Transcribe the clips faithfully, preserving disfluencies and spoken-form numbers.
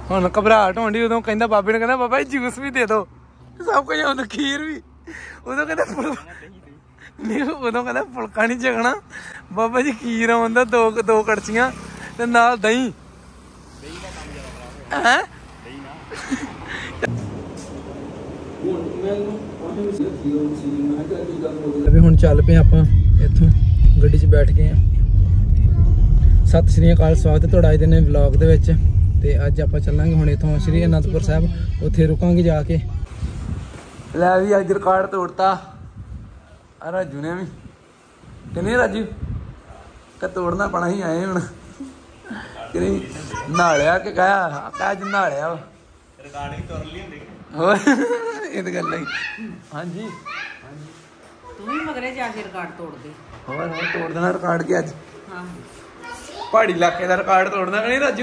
ਹੁਣ ਘਬਰਾहट होंदी उदों कहंदा बाबे ने कहंदा बाबा जी जूस भी दे दो सब कुछ उदों खीर भी उदों कहंदा नहीं उदों कहंदा फुलका नहीं छकना बाबा जी खीर आंदा दो दो कड़छियां ते नाल दही हैं अभी हुण चल पे आपां इत्थों गड्डी च बैठ गए हैं। सत श्री अकाल स्वागत है तुहाडा अज दे व्लॉग दे विच ते अज आपां चलांगे हुण इत्थों श्री अनंदपुर साहिब उत्थे रुकांगे जाके। लै भी अज रिकॉर्ड तोड़ता राजू ने भी कि नहीं राजू कि तोड़ना पड़ा ही आए हुण कि नहीं नहा लिया कि कहा कहा अज नहा लिया रिकॉर्ड ही तोड़ ली हुंदी होर ये तो गल ही हाँ जी तू भी मगरे जाके रिकॉर्ड तोड़ दे होर होर तोड़ देना रिकॉर्ड के अज हां पहाड़ी इलाके का रिकॉर्ड तोड़ना नहीं राजू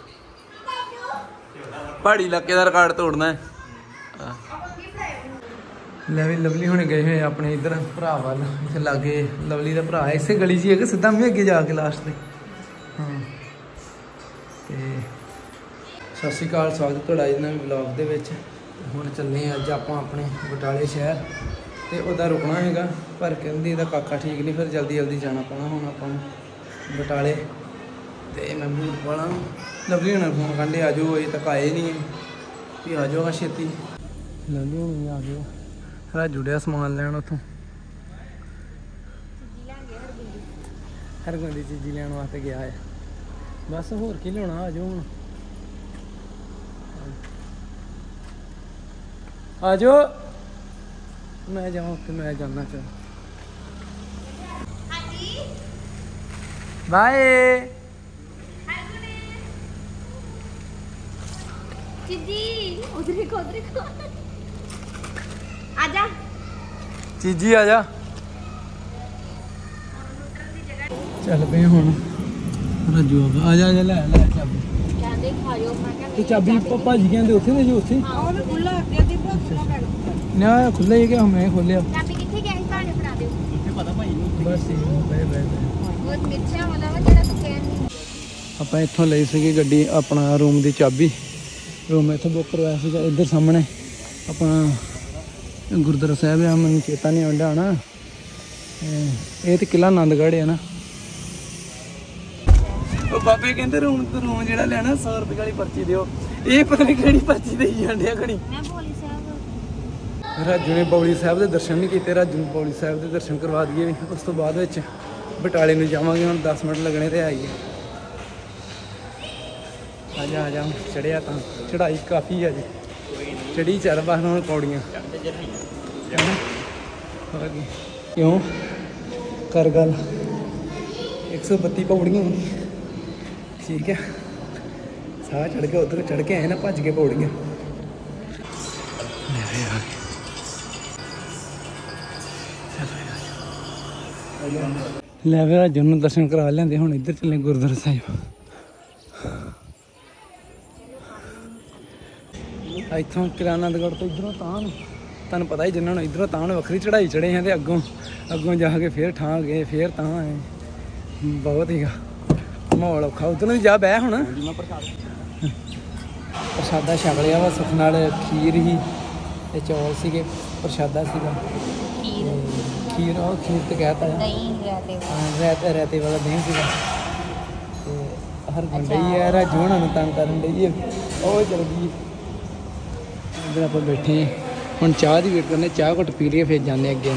पहाड़ी इलाके का रिकॉर्ड तोड़ना है। लै भी लवली हुणे गए हुए अपने इधर भरा वाल इत्थे लागे लवली का भरा इसे गली च है कि सीधा मैं अगे जाके लास्ट से हाँ ते सत श्री अकाल स्वागत तुहाडा अज नवे व्लॉग दे विच। हुण चलने अज आपां अपने बटाले शहर ते उहदा रुकना हैगा पर कहंदी इहदा काका ठीक नहीं फिर जल्दी जल्दी जाना पैना हुण आपां बटाले ते मैं बूट पाला लवली हुणे फोन करदे आ जाओ अजे तक आए नहीं भी आ जाओ छेती लवली हुणे आ गए राजू डਿਆ समान लैन उतों हरगुंदी चीज़ी लैन वास्ते गया है बस होर की लिया आ जाओ हूँ आ जाओ मैं जाऊँ कि मैं जाना चाह बाय चीजी उधर को उधर को आजा चीजी आजा चल पे हुण राजू आजा आजा ले ले चाबी कहंदे खायो मैं क्या ते चाबी भाजी कहंदे उत्थे दे जो उत्थे हां ओने खुला अगे दी खुला बैठ ना खुला ही क्या मैं खोलिया चाबी किथे गई पाने फड़ा दियो उत्थे पता भाई बस बाय बाय बहुत मिर्चा वाला वा जेड़ा तू कहन नहीं ਆਪਾਂ ਇੱਥੋਂ ਲਈ ਸੀਗੀ ਗੱਡੀ ਆਪਣਾ रूम ਦੀ ਚਾਬੀ रूम ਇੱਥੋਂ ਬੁੱਕ ਕਰਵਾਇਆ ਸੀਗਾ ਇੱਧਰ ਸਾਹਮਣੇ ਆਪਣਾ गुरुद्वारा साहब है मैं चेता नहीं आंदा ना ये तो किला आनंदगढ़ है ना बाबे कहते रूम तो रूम जो लेना सौ रुपये वाली पर्ची दो ये पता नहीं कि पर्ची दे जाने घड़ी राजू ने बौली साहब के दर्शन नहीं किए राजू ने बौली साहब के दर्शन करवा दिए उस तो बाद बटाले में जावे हम दस मिनट लगने तो आइए आ जा आ जा चढ़िया तो चढ़ाई काफ़ी है जी चढ़ी चल बस हम पौड़ियाँ क्यों कर गल एक सौ बत्ती पौड़ियाँ ठीक है साह चढ़ के उधर चढ़ के आए ना भज के पौड़ियाँ लै फिर राजू नूं दर्शन करा लेंदे हुण इधर चले गुरुद्वारा साहिब इतों किरानंदगढ़ तो इधरों तां तुहानूं पता ही जिन्होंने इधरों तां वक्री चढ़ाई चढ़े हैं तो अगों अगों जाके फिर ठां गए फिर तां आए बहुत ही माहौल औखा उधर भी जा बह हुण प्रसादा छक लिया वा सुख नाल खीर ही ते चौल सीगे प्रसादा सीगा खीर और खीर तो कहता है रैते रैते वाला दही सीगा ते हर गंढई है राजू हुणां नूं तंग करन डई है ओह चल गई इधर आप बैठे हम चाह की वेट करने चाह घुट पी लिए फिर जाने अगे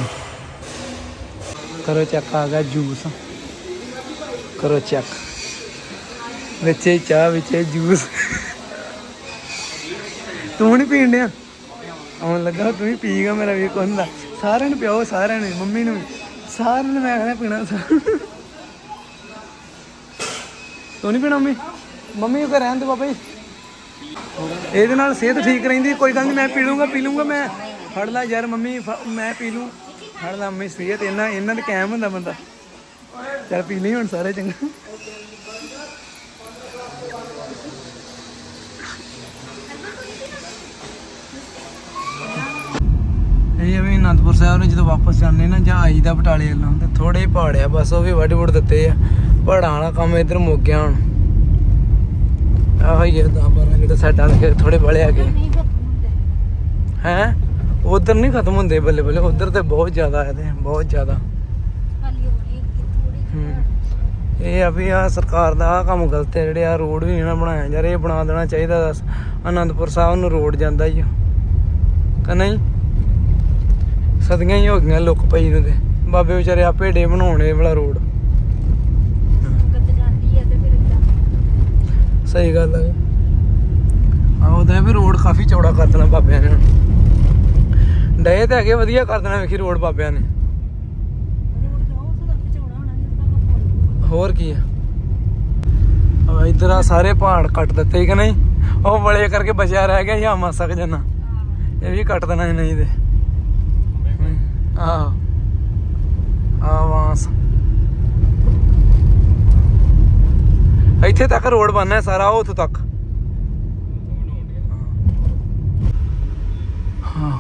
करो चेक आ गया जूस करो चेक बच्चे चाह बच्चे जूस तू नहीं पीन दिया आन लगा तू ही पीगा मेरा भी कौन था सारे ने पियाओ सारे ने मम्मी ने सारे ने मैं कहना पीना तू नहीं पीना मम्मी मम्मी को रहन दे बाबा जी ਇਹਦੇ ਨਾਲ सेहत ठीक रही कोई गल नहीं मैं पी लूँगा पी लूँगा मैं फड़ ला यार मम्मी मैं पी लूँ फड़ ला मम्मी सेहत इन्ना इन्ना तो कायम होंदा बंदा चल पी ली हुण सारे चंगा ये अभी आनंदपुर साहब ने जो वापस जाने ना ਜਾਂ ਆਈਦਾ ਬਟਾਲੇ ਵੱਲੋਂ ਤੇ ਥੋੜੇ ਪਹਾੜ ਆ ਬਸ ਉਹ ਵੀ ਵੱਢ ਵੁੱਢ ਦਿੱਤੇ ਆ ਪਹਾੜਾਂ ਵਾਲਾ ਕੰਮ ਇੱਧਰ ਮੁੱਕ ਗਿਆ ਹੁਣ ਆਹ ਹੀ ਦਸ ਬਾਰਾਂ ਜਿਹੜੇ ਸਾਈਡਾਂ ਦੇ ਥੋੜੇ ਬੜੇ ਹੈਗੇ ਹੈ। ਉਧਰ ਨਹੀਂ ਖਤਮ ਹੁੰਦੇ ਬੱਲੇ ਬੱਲੇ, ਉਧਰ ਤੇ ਬਹੁਤ ਜ਼ਿਆਦਾ ਹੈ, ਤੇ ਬਹੁਤ ਜ਼ਿਆਦਾ। ਇਹ ਆ ਵੀ ਆ ਸਰਕਾਰ ਦਾ ਆ ਕੰਮ ਗਲਤ ਹੈ, ਜਿਹੜੇ ਆ ਰੋਡ ਵੀ ਨਹੀਂ ਨਾ ਬਣਾਇਆ ਯਾਰ, ਇਹ ਬਣਾ ਦੇਣਾ ਚਾਹੀਦਾ। ਦੱਸ ਅਨੰਦਪੁਰ ਸਾਹਿਬ ਨੂੰ ਰੋਡ ਜਾਂਦਾ ਹੀ ਕਿ ਨਹੀਂ? ਸਦੀਆਂ ਹੀ ਹੋ ਗਈਆਂ ਲੁੱਕ ਪਈ ਨੂੰ, ਤੇ ਬਾਬੇ ਵਿਚਾਰੇ ਆਪੇ ਡੇ ਬਣਾਉਣ ਇਹ ਵਾਲਾ ਰੋਡ। ਸਹੀ ਗੱਲ ਹੈ। ਆਹ ਉਹਦਾ ਵੀ ਰੋਡ ਕਾਫੀ ਚੌੜਾ ਕਰ ਦੇਣਾ ਬਾਬਿਆਂ ਨੇ ਹੁਣ। ਡੇ ਤੇ ਹੈਗੇ ਵਧੀਆ ਕਰ ਦੇਣਾ ਵੇਖੀ ਰੋਡ ਬਾਬਿਆਂ ਨੇ। ਹੋਰ ਕੀ ਆ ਇੱਧਰ ਆ ਸਾਰੇ ਪਹਾੜ ਕੱਟ ਦਿੱਤੇ ਕਿ ਨਹੀਂ? ਉਹ ਬਲੇ ਕਰਕੇ ਬਚਿਆ ਰਹਿ ਗਿਆ ਜਾਂ ਮਾਸਾ ਕ ਜਨਾ, ਇਹ ਵੀ ਕੱਟ ਦੇਣਾ ਨਹੀਂ ਤੇ। ਆਹੋ ਆ ਵਾਂਸ ਇੱਥੇ ਤੱਕ ਰੋਡ ਬਣਨਾ ਸਾਰਾ, ਉਹ ਉੱਥੋਂ ਤੱਕ। ਹਾਂ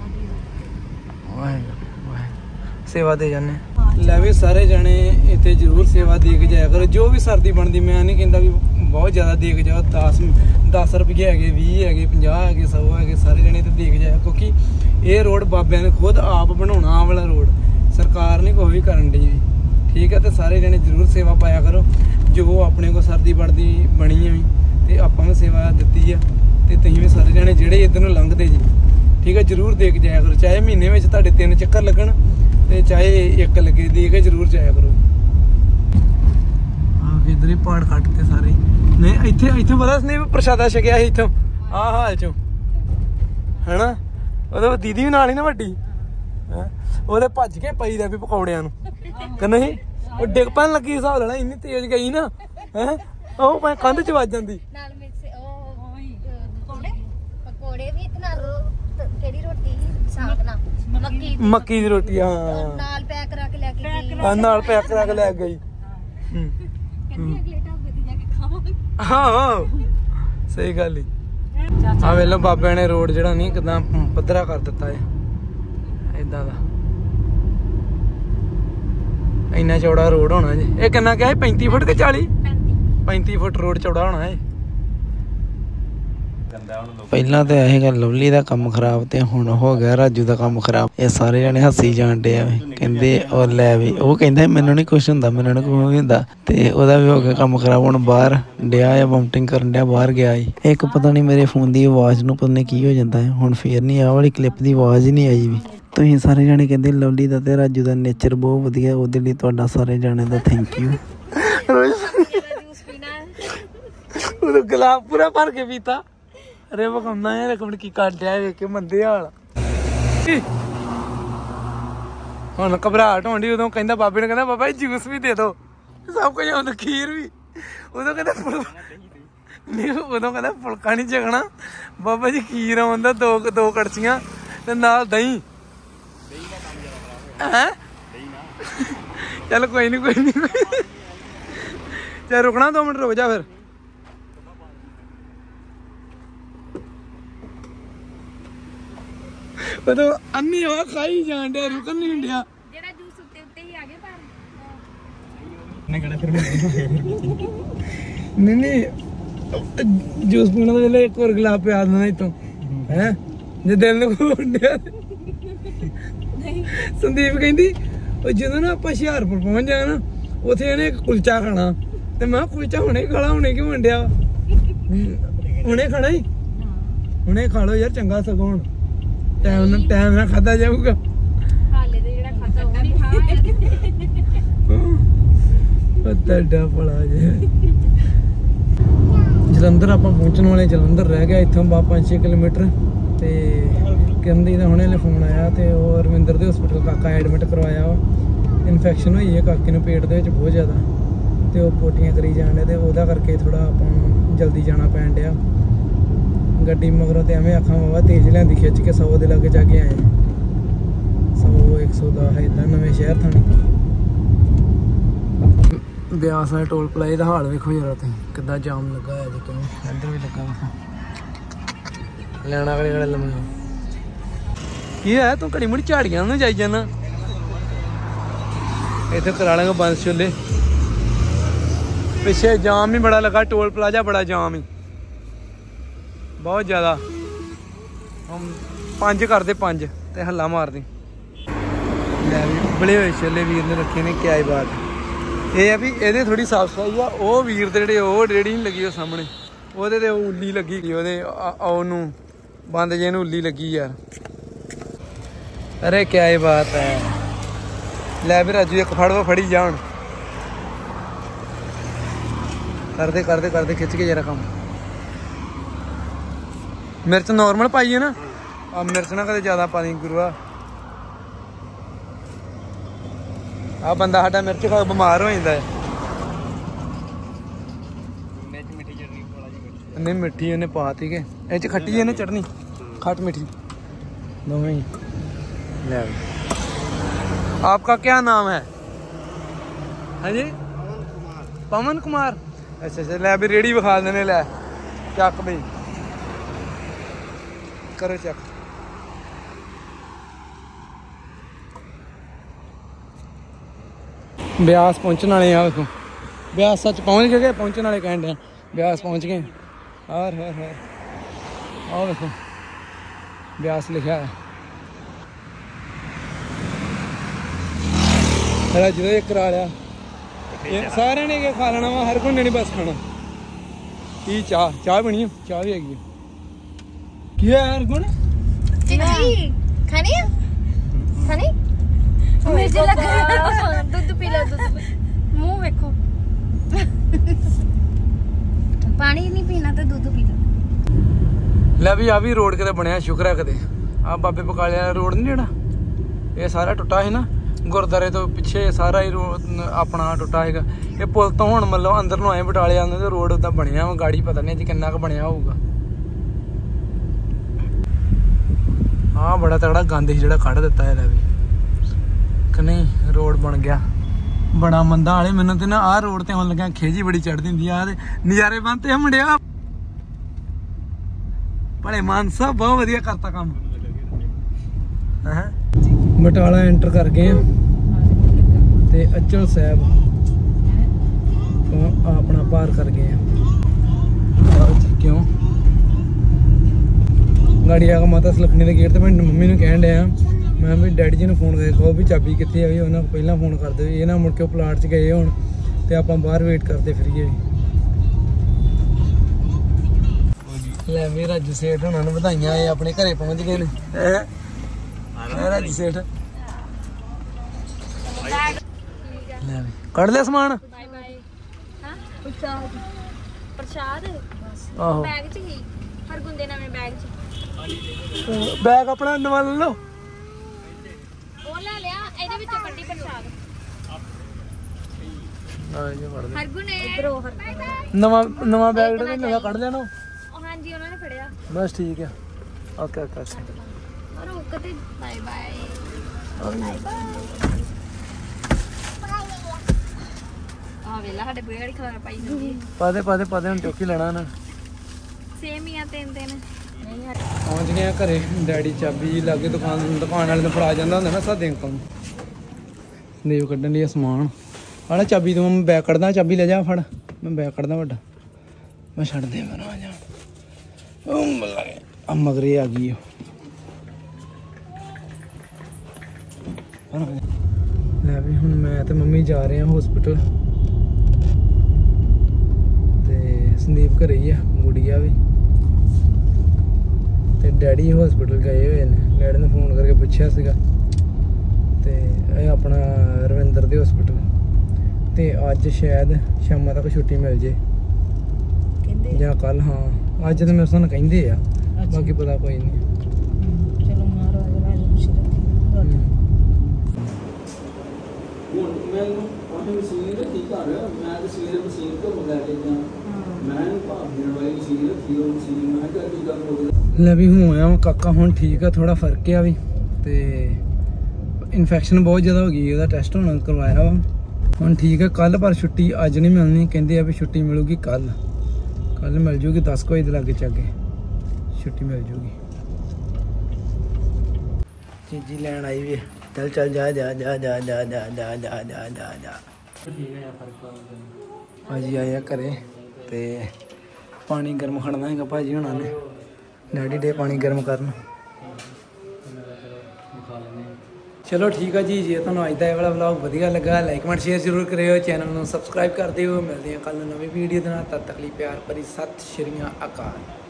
ਸੇਵਾ ਦੇ ਜਾਣੇ ਲੈ ਵੀ ਸਾਰੇ ਜਣੇ ਇੱਥੇ ਜ਼ਰੂਰ ਸੇਵਾ ਦੇ ਕੇ ਜਾਇਆ ਕਰੋ। ਜੋ ਵੀ ਸਰਦੀ ਬਣਦੀ, ਮੈਂ ਨਹੀਂ ਕਹਿੰਦਾ ਵੀ ਬਹੁਤ ਜ਼ਿਆਦਾ ਦੇ ਕੇ ਜਾਓ। ਦਸ ਦਸ ਰੁਪਏ ਹੈਗੇ, ਵੀਹ ਹੈਗੇ, ਪੰਜਾਹ ਹੈਗੇ, ਸੌ ਹੈਗੇ, ਸਾਰੇ ਜਣੇ ਇੱਥੇ ਦੇ ਕੇ ਜਾਇਆ, ਕਿਉਂਕਿ ਇਹ ਰੋਡ ਬਾਬਿਆਂ ਨੇ ਖੁਦ ਆਪ ਬਣਾਉਣਾ। ਆਹ ਵਾਲਾ ਰੋਡ ਸਰਕਾਰ ਨਹੀਂ ਕੋਈ ਵੀ ਕਰਨ ਡਈ ਵੀ, ਠੀਕ ਹੈ। ਤੇ ਸਾਰੇ ਜਣੇ ਜ਼ਰੂਰ ਸੇਵਾ ਪਾਇਆ ਕਰੋ। ਜੋ ਆਪਣੇ ਕੋਲ ਸਰਦੀ ਬਣਦੀ ਬਣੀ ਹੈ ਵੀ, ਤੇ ਆਪਾਂ ਨੂੰ ਸੇਵਾ ਦਿੱਤੀ ਆ, ਤੇ ਤੁਸੀਂ ਵੀ ਸਾਰੇ ਜਣੇ ਜਿਹੜੇ ਇੱਧਰ ਨੂੰ ਲੰਘਦੇ ਜੀ, ਠੀਕ ਹੈ, ਜ਼ਰੂਰ ਦੇ ਕੇ ਜਾਇਆ ਕਰੋ। ਚਾਹੇ ਮਹੀਨੇ ਵਿੱਚ ਤੁਹਾਡੇ ਤਿੰਨ ਚੱਕਰ ਲੱਗਣ, ਤੇ ਚਾਹੇ ਇੱਕ ਲੱਗੇ, ਦੇ ਕੇ ਜ਼ਰੂਰ ਜਾਇਆ ਕਰੋ। ਆਹ ਇੱਧਰ ਹੀ ਪਹਾੜ ਕੱਟ ਤੇ ਸਾਰੇ। ਨਹੀਂ ਇੱਥੇ ਇੱਥੇ ਪਤਾ ਨਹੀਂ ਪ੍ਰਸ਼ਾਦਾ ਛਕਿਆ ਸੀ ਇੱਥੋਂ, ਆਹ ਹਾਲ ਚੋਂ ਹਨਾ। ਉਹਦੇ ਦੀਦੀ ਵੀ ਨਾਲ ਹੀ ਨਾ ਵੱਡੀ, ਉਹਦੇ ਭੱਜ ਕੇ ਪਈ ਦਾ ਵੀ ਪਕੌੜਿਆਂ ਨੂੰ ਕਿ ਨਹੀਂ? ਉਹ ਡਿੱਗ ਪੈਣ ਲੱਗੀ ਹਿਸਾਬ ਲੈਣਾ, ਇੰਨੀ ਤੇਜ਼ ਗਈ ਨਾ ਹੈ, ਉਹ ਮੈਂ ਕੰਧ ਚ ਵੱਜ ਜਾਂਦੀ। ਪਕੌੜੇ ਵੀ ਤੇ ਨਾਲ ਕਿਹੜੀ ਰੋਟੀ ਸਾਗ ਨਾਲ ਮੱਕੀ ਦੀ ਮੱਕੀ ਦੀ ਰੋਟੀ, ਹਾਂ ਨਾਲ ਪੈਕ ਕਰਾ ਕੇ ਲੈ ਕੇ ਗਈ, ਹਾਂ ਨਾਲ ਪੈਕ ਕਰਾ ਕੇ ਲੈ ਗਈ। ਕਹਿੰਦੀ ਅਗਲੇ ਢਾਬੇ ਤੇ ਜਾ ਕੇ ਖਾਵਾਂਗੇ। ਹਾਂ ਸਹੀ ਗੱਲ ਹੀ। ਆ ਵੇਖ ਲਓ ਬਾਬਿਆਂ ਨੇ ਰੋਡ ਜਿਹੜਾ ਨਹੀਂ ਕਿਦਾਂ ਪੱਧਰਾ ਕਰ ਦਿੱਤਾ ਹੈ, ਏਦਾਂ ਦਾ ਇੰਨਾ ਚੌੜਾ ਰੋਡ ਹੋਣਾ ਜੀ। ਇਹ ਕਿੰਨਾ ਕਿਹਾ ਪੈਂਤੀ ਫੁੱਟ ਕਿ ਚਾਲੀ? ਪੈਂਤੀ ਫੁੱਟ ਰੋਡ ਚੌੜਾ ਹੋਣਾ ਹੈ। ਪਹਿਲਾਂ ਤਾਂ ਇਹ ਗੱਲ ਲਵਲੀ ਦਾ ਕੰਮ ਖਰਾਬ, ਤੇ ਹੁਣ ਹੋ ਗਿਆ ਰਾਜੂ ਦਾ ਕੰਮ ਖਰਾਬ। ਇਹ ਸਾਰੇ ਜਣੇ ਹੱਸੀ ਜਾਣ ਡੇ ਆ, ਕਹਿੰਦੇ ਉਹ ਲੈ ਵੀ, ਉਹ ਕਹਿੰਦਾ ਮੈਨੂੰ ਨਹੀਂ ਕੁਛ ਹੁੰਦਾ, ਮੈਨੂੰ ਨਹੀਂ ਕੁਛ ਹੁੰਦਾ, ਤੇ ਉਹਦਾ ਵੀ ਹੋ ਗਿਆ ਕੰਮ ਖਰਾਬ। ਹੁਣ ਬਾਹਰ ਡਿਆ ਆ ਵੋਮਟਿੰਗ ਕਰਨ ਡਿਆ, ਬਾਹਰ ਗਿਆ ਸੀ। ਇੱਕ ਪਤਾ ਨਹੀਂ ਮੇਰੇ ਫੋਨ ਦੀ ਆਵਾਜ਼ ਨੂੰ ਪਤਾ ਨਹੀਂ ਕੀ ਹੋ ਜਾਂਦਾ ਹੈ, ਹੁਣ ਫੇਰ ਨਹੀਂ ਆਹ ਵਾਲੀ ਕਲਿੱਪ ਦੀ ਆਵਾਜ਼ ਹੀ ਨਹੀਂ ਆਈ ਵੀ। ਤੁਸੀਂ ਸਾਰੇ ਜਾਣੇ ਕਹਿੰਦੇ ਲਵਲੀ ਦਾ ਤੇ ਰਾਜੂ ਦਾ ਨੇਚਰ ਬਹੁਤ ਵਧੀਆ, ਉਹਦੇ ਲਈ ਤੁਹਾਡਾ ਸਾਰੇ ਜਾਣੇ ਦਾ ਥੈਂਕ ਯੂ। ਉਹ ਗਲਾਸ ਪੂਰਾ ਭਰ ਕੇ ਪੀਤਾ। ਅਰੇ ਵਖਾਉਂਦਾ ਹੈ ਰਕਮ ਕੀ ਕੱਢਿਆ ਵੇਖ ਕੇ ਮੰਦੇ ਹਾਲ। ਹੁਣ ਘਬਰਾਹਟ ਹੋਣ ਡਈ, ਉਦੋਂ ਕਹਿੰਦਾ ਬਾਬੇ ਨੇ, ਕਹਿੰਦਾ ਬਾਬਾ ਜੀ ਜੂਸ ਵੀ ਦੇ ਦਿਓ, ਸਭ ਕੁਝ ਆਉਂਦਾ, ਖੀਰ ਵੀ। ਉਦੋਂ ਕਹਿੰਦਾ ਨਹੀਂ, ਉਦੋਂ ਕਹਿੰਦਾ ਫੁਲਕਾ ਨਹੀਂ ਛਕਣਾ ਬਾਬਾ ਜੀ, ਖੀਰ ਆਉਂਦਾ ਦੋ ਦੋ ਕੜਛੀਆਂ ਤੇ ਨਾਲ ਦਹੀਂ ਹੈ। ਚੱਲ ਕੋਈ ਨੀ ਕੋਈ ਨੀ, ਚੱਲ ਰੁਕਣਾ ਦੋ ਮਿੰਟ, ਰੁਕ ਜਾ ਫਿਰ। ਉਦੋਂ ਅੰਨੀ ਹਵਾ ਖਾਈ ਜਾਣ ਡਿਆ, ਰੁਕਣ ਨਹੀਂ ਡਿਆ। ਜਿਹੜਾ ਜੂਸ ਉੱਤੇ ਉੱਤੇ ਹੀ ਆ ਗਿਆ ਪਰ ਨਹੀਂ ਨਹੀਂ ਜੂਸ ਪੀਣਾ ਤਾਂ ਵੇਲੇ ਇੱਕ ਹੋਰ ਗਲਾਸ ਪਿਆ ਦੇਣਾ ਇੱਥੋਂ ਹੈ, ਜੇ ਦਿਲ ਨੂੰ ਡਿਆ। ਸੰਦੀਪ ਕਹਿੰਦੀ ਉਹ ਜਦੋਂ ਨਾ ਆਪਾਂ ਹੁਸ਼ਿਆਰਪੁਰ ਪਹੁੰਚ ਜਾਏ ਨਾ, ਉੱਥੇ ਇਹਨੇ ਇੱਕ ਕੁਲਚਾ ਖਾਣਾ, ਤੇ ਮੈਂ ਕੁਲਚਾ ਹੁਣੇ ਖਾਣਾ, ਹੁਣੇ ਕਿਉਂ ਵੰਡਿਆ? ਹੁਣੇ ਖਾਣਾ ਹੀ, ਹੁਣੇ ਖਾ ਲਓ ਯਾਰ, ਚੰਗਾ ਸਗੋਂ ਹੁਣ ਟਾਈਮ ਨਾਲ ਟਾਈਮ ਨਾਲ ਖਾਧਾ ਜਾਊਗਾ। ਹਾਲੇ ਤੇ ਜਿਹੜਾ ਖਾਧਾ ਉਹ ਨਹੀਂ ਖਾ ਤੁਹਾਡਾ ਭਲਾ ਜੇ। ਜਲੰਧਰ ਆਪਾਂ ਪਹੁੰਚਣ ਵਾਲੇ, ਜਲੰਧਰ ਰਹਿ ਗਿਆ ਇੱਥੋਂ ਬਾ ਪੰਜ ਛੇ ਕਿਲੋਮੀਟਰ। ਤੇ ਕਹਿੰਦੀ ਦਾ ਹੁਣੇ ਫੋਨ ਆਇਆ, ਤੇ ਉਹ ਰਵਿੰਦਰ ਦੇ ਹਸਪੀਟਲ ਕਾਕਾ ਐਡਮਿਟ ਕਰਵਾਇਆ ਵਾ। ਇਨਫੈਕਸ਼ਨ ਹੋਈ ਹੈ ਕਾਕੇ ਨੂੰ ਪੇਟ ਦੇ ਵਿੱਚ ਬਹੁਤ ਜ਼ਿਆਦਾ, ਤੇ ਉਹ ਪੋਟੀਆਂ ਕਰੀ ਜਾਣ ਡੇ, ਤੇ ਉਹਦਾ ਕਰਕੇ ਥੋੜਾ ਆਪਾਂ ਨੂੰ ਜਲਦੀ ਜਾਣਾ ਪੈਣ ਡਿਆ। ਗੱਡੀ ਮਗਰੋਂ ਤੇ ਐਵੇਂ ਅੱਖਾਂ ਵਾਵਾ ਤੇਜ਼ ਲਿਆਂਦੀ ਖਿੱਚ ਕੇ, ਸੌ ਦੇ ਲਾਗੇ ਜਾ ਕੇ ਆਏ। ਸੌ ਇੱਕ ਸੌ ਦਸ ਇੱਦਾਂ ਨਵੇਂ ਸ਼ਹਿਰ ਥਾਣੀ। ਬਿਆਸ ਵਾਲੇ ਟੋਲ ਪਲਾਜ਼ੇ ਦਾ ਹਾਲ ਵੇਖੋ ਜਰਾ ਤੁਸੀਂ, ਕਿੱਦਾਂ ਜਾਮ ਲੱਗਾ ਹੋਇਆ ਜੀ। ਕਿਵੇਂ ਇੱਧਰ ਵੀ ਲੱਗਾ ਵਾ, ਲੈਣਾ ਵਾਲੇ ਵਾਲੇ ਲੰਮੇ। ਕੀ ਹੈ ਤੂੰ ਘੜੀ ਮੁੜੀ ਝਾੜੀਆਂ ਨੂੰ ਜਾਈ ਜਾਣਾ? ਇੱਥੇ ਕਰਾ ਲਾਂਗੇ ਬੰਦ ਛੋਲੇ। ਪਿੱਛੇ ਜਾਮ ਹੀ ਬੜਾ ਲੱਗਾ, ਟੋਲ ਪਲਾਜ਼ਾ ਬੜਾ ਜਾਮ ਹੀ। ਬਹੁਤ ਜ਼ਿਆਦਾ। ਹੁਣ ਪੰਜ ਕਰਦੇ ਪੰਜ ਤੇ ਹੱਲਾ ਮਾਰਦੀ। ਲੈ ਵੀ ਉਬਲੇ ਹੋਏ ਛੋਲੇ ਵੀਰ ਨੇ ਰੱਖੇ ਨੇ, ਕਿਆ ਹੀ ਬਾਤ। ਇਹ ਆ ਵੀ ਇਹਦੇ ਥੋੜੀ ਸਾਫ ਸਫਾਈ ਆ। ਉਹ ਵੀਰ ਦੇ ਜਿਹੜੇ ਉਹ ਰੇੜੀ ਨਹੀਂ ਲੱਗੀ ਉਹ ਸਾਹਮਣੇ, ਉਹਦੇ ਤੇ ਉਹ ਉੱਲੀ ਲੱਗੀ, ਉਹਦੇ ਉਹਨੂੰ ਬੰਦ ਜੇ ਨੂੰ ਉੱਲੀ ਲੱਗੀ ਯਾਰ। ਅਰੇ ਕਿਆ ਹੀ ਬਾਤ ਹੈ। ਲੈ ਵੀ ਰਾਜੂ ਇੱਕ ਫੜਵਾ ਫੜੀ ਜਾਣ। ਕਰਦੇ ਕਰਦੇ ਕਰਦੇ ਖਿੱਚ ਕੇ ਜਰਾ ਕੰਮ। ਮਿਰਚ ਨੋਰਮਲ ਪਾਈਏ ਨਾ, ਆ ਮਿਰਚ ਨਾ ਕਦੇ ਜ਼ਿਆਦਾ ਪਾ ਦੀ ਗੁਰੂਆ। ਆ ਬੰਦਾ ਸਾਡਾ ਮਿਰਚ ਖਾ ਬਿਮਾਰ ਹੋ ਜਾਂਦਾ ਹੈ। नहीं मिठी उन्हें पाती के ए खट्टी है ना चटनी खट मिठी दोवें ही। ले आपका क्या नाम है? हाँ जी पवन कुमार। अच्छा अच्छा ले भी रेडी विखा देने। ले चक भाई करो चक। ब्यास पहुंचने वाले आ देखो। ब्यास सच पहुंच गए, पहुंचने वाले कहन डे ब्यास पहुंच गए। और है है आओ देखो ब्यास लिखा है। राजू एक करा लिया सारे ने क्या खा लेना वा, हर कोई नहीं बस खाना। की चाह चाह बनी चाह भी हैगी की है हर गुण खानी खानी मुझे लगा दूध पी लो। दूध मुंह देखो पानी नहीं पीना तो दूध पी लो। ले भी आ भी रोड किते बनया शुक्र है कदे। आ बाबे बकाले वाला रोड नहीं जेड़ा ये सारा टुटा है ना, गुरुद्वारे तो पिछे सारा ही रोड अपना टुटा है। ये पुल तो हुण मतलब अंदर नु आए बटाले आंदे ते रोड उदा बनया वा। गाड़ी पता नहीं जी किन्ना क बनया होऊगा। आ बड़ा तगड़ा गंद ही जेड़ा कढ़ दिता है। ले भी कि नहीं रोड बन गया बड़ा मंदा वाले। मैनू तो ना आ रोड ते आउण लग्या खेजी बड़ी चढ़ दी आ। नज़ारे बनते है मुंडिया भले मानसा बहुत वधिया करता काम। बटाला एंटर कर गए ते अचल साहब अपना पार कर गए। क्यों गाड़ी आगा माता सलखनी के गेट। तो मैं मम्मी ने कहन दिया मैं भी डैडी जी ने फोन करके कहो भी चाबी कितनी है, उन्होंने पहला फोन कर दो। ये ना मुड़ के प्लाट च गए हूँ तो आप बाहर वेट करते फिरिए। ले भी राजू सेठ होना ने बधाइयां अपने घरे पहुंच गए ने। राजू सेठ कड़ लिया समान प्रसाद आहो बैग च ही हर गुंदे नवे बैग च बैग अपना नवा ले लो। ਉਹ ਲੈ ਲਿਆ ਇਹਦੇ ਵਿੱਚੋਂ ਕੱਢੀ ਪ੍ਰਸ਼ਾਦ। ਆ ਇਹ ਫੜ ਲੈ ਹਰਗੁਣ ਇਧਰੋਂ ਹਰਗੁਣ ਨਵਾਂ ਨਵਾਂ ਬੈਗ ਤੇ ਨਵਾਂ ਕੱਢ ਲੈਣਾ। ਉਹ ਹਾਂਜੀ ਉਹਨਾਂ ਨੇ ਫੜਿਆ ਬਸ ਠੀਕ ਹੈ। ਓਕੇ ਓਕੇ ਔਰ ਓਕੇ ਤੇ ਬਾਏ ਬਾਏ। ਆ ਵੇਲਾ ਸਾਡੇ ਬੁੜੇ ਵਾਲੀ ਖਲਾਰ ਪਾਈ ਹੁੰਦੀ। ਪਾਦੇ ਪਾਦੇ ਪਾਦੇ ਹੁਣ ਚੌਕੀ ਲੈਣਾ ਨਾ ਸੇਮ ਹੀ ਆ ਤਿੰਨ ਤਿੰਨ। ਪਹੁੰਚ ਗਏ ਆ ਘਰੇ। ਡੈਡੀ ਚਾਬੀ ਲਾਗੇ ਦੁਕਾਨ ਦੁਕਾਨ ਵਾਲੇ ਨੂੰ ਫੜਾ ਜਾਂਦਾ ਹੁੰਦਾ ਨਾ ਸਾਦੇ ਅੰਕਲ ਨੂੰ। ਸੰਦੀਪ ਕੱਢਣ ਲਈ ਸਮਾਨ ਆਲਾ ਚਾਬੀ ਤੋਂ ਮੈਂ ਬੈਗ ਕੱਢਦਾ। ਚਾਬੀ ਲੈ ਜਾ ਫੜ ਮੈਂ ਬੈਗ ਕੱਢਦਾ ਵੱਡਾ। ਮੈਂ ਛੱਡ ਦੇ ਮੈਂ ਆ ਜਾ ਉਹ ਮਲਾ ਆ ਮਗਰੇ ਆ ਗਈ। ਲੈ ਵੀ ਹੁਣ ਮੈਂ ਤੇ ਮੰਮੀ ਜਾ ਰਹੇ ਆ ਹਸਪੀਟਲ ਤੇ ਸੰਦੀਪ ਘਰੇ ਹੀ ਆ, ਗੁੜੀਆ ਵੀ ਤੇ ਡੈਡੀ ਹਸਪੀਟਲ ਗਏ ਹੋਏ ਨੇ। ਡੈਡੀ ਨੇ ਫੋਨ ਕਰਕੇ ਪੁੱਛਿਆ ਸੀਗਾ ਤੇ ਇਹ ਆਪਣਾ ਰਵਿੰਦਰ ਦੇ ਹਸਪੀਟਲ ਤੇ ਅੱਜ ਸ਼ਾਇਦ ਸ਼ਾਮਾਂ ਤੱਕ ਛੁੱਟੀ ਮਿਲ ਜੇ ਕਹਿੰਦੇ ਜਾਂ ਕੱਲ। ਹਾਂ ਅੱਜ ਤੇ ਮੇਰੇ ਸਾਨ ਕਹਿੰਦੇ ਆ, ਬਾਕੀ ਪਤਾ ਕੋਈ ਨਹੀਂ। ਚਲੋ ਮਾਰੋ ਅੱਜ ਰਾਜ ਖੁਸ਼ੀ ਰੱਖੀ। ਹੁਣ ਮੈਂ ਉਹਨੇ ਮਸ਼ੀਨ ਰੱਖੀ ਘਰ। ਮੈਂ ਤੇ ਸਵੇਰੇ ਮਸ਼ੀਨ ਤੋਂ ਮੰਗਾ ਕੇ ਜਾਂ ਮੈਂ ਭਾਪ ਦੇਣ ਵਾਲੀ ਮਸ਼ੀਨ ਰੱਖੀ। ਉਹ ਮਸ਼ੀਨ ਮੈਂ ਕਿਹਾ ਕੀ ਗੱਲ ਹੋ ਗਈ। ਲੈ ਵੀ ਹੁਣ ਆਇਆ ਕਾਕਾ ਹੁਣ ਠੀਕ ਆ, ਥੋੜਾ ਫਰਕ ਆ ਵੀ ਤੇ ਇਨਫੈਕਸ਼ਨ ਬਹੁਤ ਜ਼ਿਆਦਾ ਹੋ ਗਈ। ਉਹਦਾ ਟੈਸਟ ਹੋਣਾ ਕਰਵਾਇਆ ਵਾ ਹੁਣ ਠੀਕ ਆ। ਕੱਲ ਪਰ ਛੁੱਟੀ ਅੱਜ ਨਹੀਂ ਮਿਲਣੀ। ਕਹਿੰਦੇ ਆ ਵੀ ਛੁੱਟੀ ਮਿਲੂਗੀ ਕੱਲ। ਕੱਲ ਮਿਲ ਜੂਗੀ ਦਸ ਕੁ ਵਜੇ ਦੇ ਲਾਗੇ ਚਾਗੇ ਛੁੱਟੀ ਮਿਲ ਜੂਗੀ। ਚੀਜ਼ੀ ਲੈਣ ਆਈ ਵੀ ਚੱਲ ਚੱਲ ਜਾ ਜਾ ਜਾ ਜਾ ਜਾ ਜਾ ਜਾ ਜਾ ਜਾ ਜਾ ਜਾ ਭਾਜੀ ਆਇਆ ਘਰੇ ਤੇ ਪਾਣੀ ਗਰਮ ਖੜਨਾ ਹੈਗਾ ਭਾਜੀ ਹੋਣਾ ਨੇ। ਡੈਡੀ ਡੇ ਪਾਣੀ ਗਰਮ ਕਰਨ। ਚਲੋ ਠੀਕ ਆ ਜੀ, ਜੇ ਤੁਹਾਨੂੰ ਅੱਜ ਦਾ ਇਹ ਵਾਲਾ ਵਲੌਗ ਵਧੀਆ ਲੱਗਾ ਲਾਈਕ ਕਮੈਂਟ ਸ਼ੇਅਰ ਜ਼ਰੂਰ ਕਰਿਓ, ਚੈਨਲ ਨੂੰ ਸਬਸਕ੍ਰਾਈਬ ਕਰ ਦਿਓ। ਮਿਲਦੇ ਹਾਂ ਕੱਲ੍ਹ ਨਵੀਂ ਵੀਡੀਓ ਦੇ ਨਾਲ, ਤਦ ਤੱਕ ਲਈ ਪਿਆਰ ਭਰੀ ਸਤਿ ਸ਼੍ਰੀ ਅਕਾਲ।